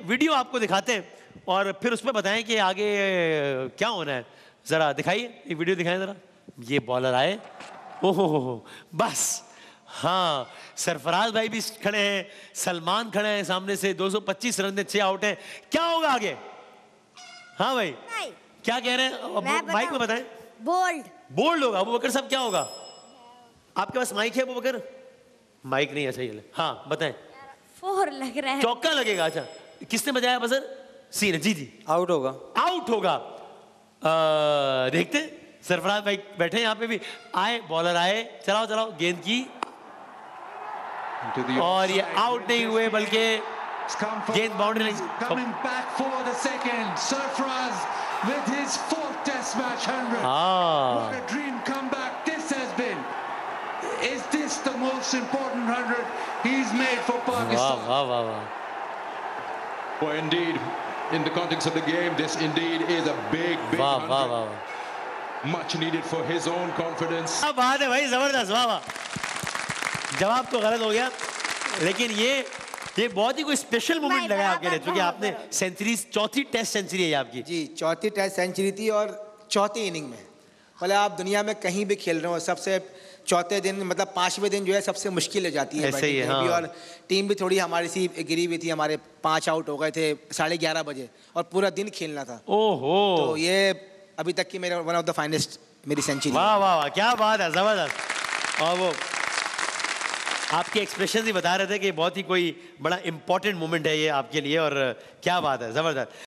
Video आपको दिखाते हैं और फिर उसमें बताएं कि आगे क्या होना है। जरा दिखाइए, एक वीडियो दिखाएं जरा। ये बॉलर आए, ओहो बस, हाँ सरफराज भाई भी खड़े हैं, सलमान खड़े हैं सामने से। 225 रन में 6 आउट हैं। क्या होगा आगे? हाँ भाई क्या कह रहे हैं? माइक में बताएं। बोल्ड। बोल्ड होगा। अबू बकर साहब क्या होगा? आपके पास माइक है अबू बकर? माइक नहीं है, सही है। हाँ बताएं। 4 लग रहा है। चौका लगेगा। अच्छा किसने बजाया बजर? सी ने। जी जी आउट होगा। आउट होगा। देखते सरफराज भाई बैठे यहाँ पे भी। आए बॉलर आए, चलाओ चलाओ गेंद की, और ये आउट नहीं हुए बल्कि गेंद बाउंड्री नहीं। Coming back for the second, Sarfraz with his 4th Test match 100. What a dream comeback this has been. Is this the most important 100 he's made for Pakistan? वाह वाह वाह। Well, indeed, in the context of the game, this indeed is a big 100. Much needed for his own confidence. क्या बात है भाई, जबरदस्त, वाह वाह। जवाब तो गलत हो गया, लेकिन ये बहुत ही कोई स्पेशल मोमेंट लगा आपके लिए, क्योंकि आपने सेंचुरी, चौथी टेस्ट सेंचुरी है आपकी। जी चौथी टेस्ट सेंचुरी थी और चौथी इनिंग में, मतलब आप दुनिया में कहीं भी खेल रहे हो, सबसे चौथे दिन मतलब 5वें दिन जो है सबसे मुश्किल हो जाती है ऐसे ही है, हाँ। और टीम भी थोड़ी हमारी सी गिरी हुई थी, हमारे 5 आउट हो गए थे 11:30 बजे और पूरा दिन खेलना था। ओहो, तो ये अभी तक की मेरा वन ऑफ द फाइनेस्ट मेरी सेंचुरी। वाह वाह वाह, क्या बात है, जबरदस्त। और वो आपके एक्सप्रेशन ही बता रहे थे कि बहुत ही कोई बड़ा इंपॉर्टेंट मोमेंट है ये आपके लिए, और क्या बात है, जबरदस्त।